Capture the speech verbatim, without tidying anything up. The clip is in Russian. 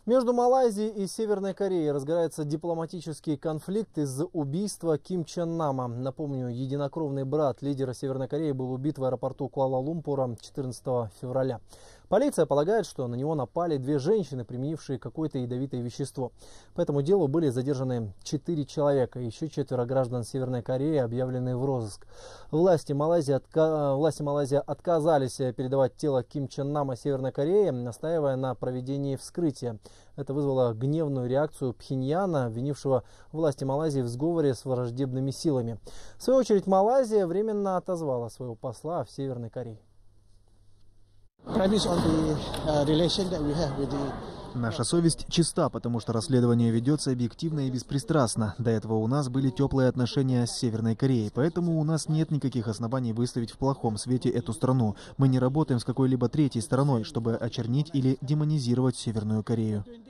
Между Малайзией и Северной Кореей разгорается дипломатический конфликт из-за убийства Ким Чен Нама. Напомню, единокровный брат лидера Северной Кореи был убит в аэропорту Куала-Лумпура четырнадцатого февраля. Полиция полагает, что на него напали две женщины, применившие какое-то ядовитое вещество. По этому делу были задержаны четыре человека. Еще четверо граждан Северной Кореи объявлены в розыск. Власти Малайзии, отка... Власти Малайзии отказались передавать тело Ким Чен Нама Северной Корее, настаивая на проведении вскрытия. Это вызвало гневную реакцию Пхеньяна, обвинившего власти Малайзии в сговоре с враждебными силами. В свою очередь, Малайзия временно отозвала своего посла в Северной Корее. Наша совесть чиста, потому что расследование ведется объективно и беспристрастно. До этого у нас были теплые отношения с Северной Кореей, поэтому у нас нет никаких оснований выставить в плохом свете эту страну. Мы не работаем с какой-либо третьей стороной, чтобы очернить или демонизировать Северную Корею.